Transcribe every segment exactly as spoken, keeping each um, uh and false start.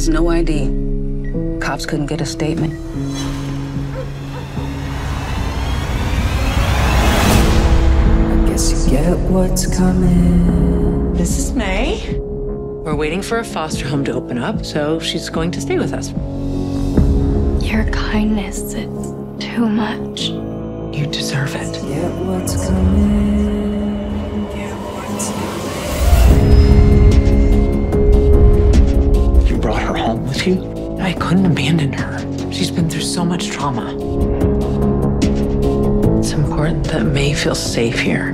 has no I D. Cops couldn't get a statement. I guess you get what's coming. This is May. We're waiting for a foster home to open up, so she's going to stay with us. Your kindness, it's too much. You deserve it. Get what's coming. Get what's coming. You brought her home with you? I couldn't abandon her. She's been through so much trauma. It's important that May feels safe here.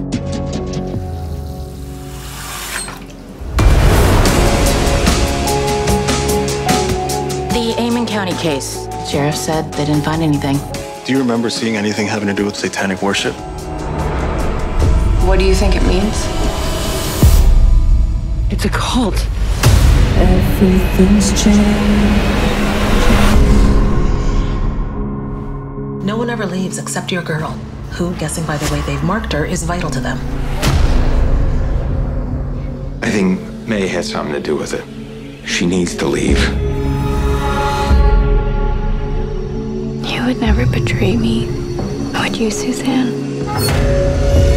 The Amon County case. The sheriff said they didn't find anything. Do you remember seeing anything having to do with satanic worship? What do you think it means? It's a cult. Everything's changed. No one ever leaves except your girl, who, guessing by the way they've marked her, is vital to them. I think May had something to do with it. She needs to leave. You would never betray me, would you, Suzanne?